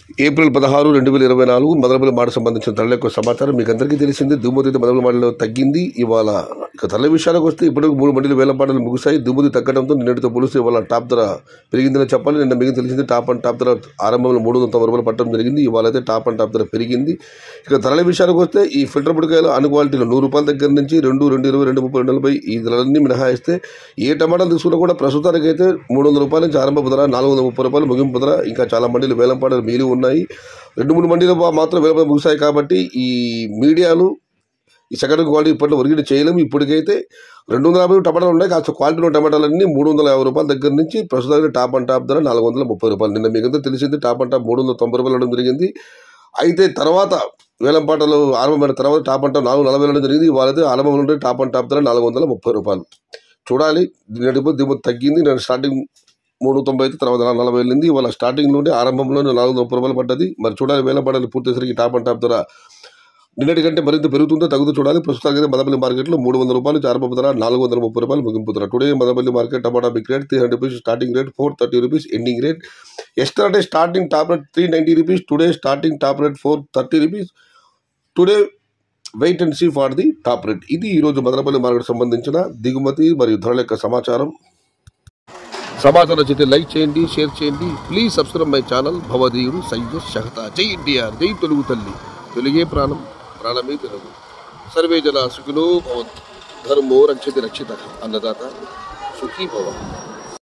April 16, 2024 Madanapalle మాట సంబంధించిన ధరల యొక్క సమాచారం మీకు అందరికీ తెలిసింది. దుమ్ముది మదనపల్లి మాటలో తగ్గింది. ఇవాళ ఇక ధరల విషయాలకు వస్తే ఇప్పటికి 3 మండీలు వేలంపాటలు ముగిశాయి. దుమ్ముది తగ్గడంతో నిన్నటితో పోలిస్తే ఇవాళ టాప్ ధర పెరిగిందని చెప్పాలి. నిన్న మీకు తెలిసింది టాప్ అండ్ టాప్ ధర ఆరంభంలో 390 రూపాయలు పట్టడం జరిగింది. ఇవాళ అయితే టాప్ అండ్ టాప్ ధర పెరిగింది. ఇక ధరల విషయాలకు వస్తే ఈ ఫిల్టర్ పొడికాయలు అన్ని క్వాలిటీలు 100 రూపాయల దగ్గర నుంచి 2, 220, 230, 240 ఈ ధరలన్నీ మినహాయిస్తే ఏ టమాటాలు తీసుకున్నా కూడా ప్రస్తుతానికి అయితే 300 రూపాయల నుంచి ఆరంభ ధర, 430 రూపాయలు ముగింపు ధర. ఇంకా చాలా మండీలు వేలంపాటలు మిగిలి ఉన్నాయి. 2-3 మండీలు మాత్రం వేలంపాటలు ముగిశాయి. కాబట్టి ఈ మీడియాలు ఈ సెకండ్ క్వాలిటీ ఇప్పట్లో ఒరిగిన చేయలేము. ఇప్పటికైతే 250 టమాటాలు ఉన్నాయి. కాస్త క్వాలిటీ ఉన్న టమాటాలన్నీ 350 రూపాయల దగ్గర నుంచి ప్రస్తుతానికి టాప్ అండ్ టాప్ ధర 430 రూపాయలు. నిన్న మీకంతా తెలిసింది టాప్ అండ్ టాప్ 390 రూపాయలు ఉండడం జరిగింది. అయితే తర్వాత వేలంపాటలు ఆరంభమైన తర్వాత టాప్ అండ్ టాప్ 440 వెళ్ళడం జరిగింది. వాళ్ళైతే ఆరంభంలో ఉంటే టాప్ అండ్ టాప్ ధర 430 రూపాయలు. చూడాలి. దిగుమతి తగ్గింది. నేను స్టార్టింగ్ 390 అయితే తర్వాత 440 వెళ్ళింది. ఇవాళ స్టార్టింగ్ నుండి ఆరంభంలోనే 430 రూపాయలు పడ్డది. మరి చూడాలి వేలంపాటలు పూర్తయ్యేసరికి టాప్ అండ్ టాప్ ధర నిన్నటి కంటే మరింత పెరుగుతుందో తగ్గుతూ చూడాలి. ప్రస్తుతానికి అయితే మదనపల్లి మార్కెట్లో 300 రూపాయలు ఆరంభ ధర, 430 రూపాయలు ముగింపు ధర. Today Madanapalle market tomato big rate 300 rupees starting rate, 430 rupees ending rate. Yesterday starting top rate 390 rupees, today starting top rate 430 rupees. Today wait and see for the top rate. ఇది ఈరోజు మదనపల్లి మార్కెట్ సంబంధించిన దిగుమతి మరియు ధరల యొక్క సమాచారం నచ్చితే లైక్ చేయండి, షేర్ చేయండి. Please subscribe my channel. భవదీయుడు సయ్యద్ షహతా. జై ఎన్టీఆర్, జై తెలుగు తల్లి. తెలుగే ప్రాణం, ప్రాణమే తెలుగు. సర్వే జన సుఖినో భవంతు. ధర్మో రక్షతి రక్షిత. అన్నదాత సుఖీ భవ.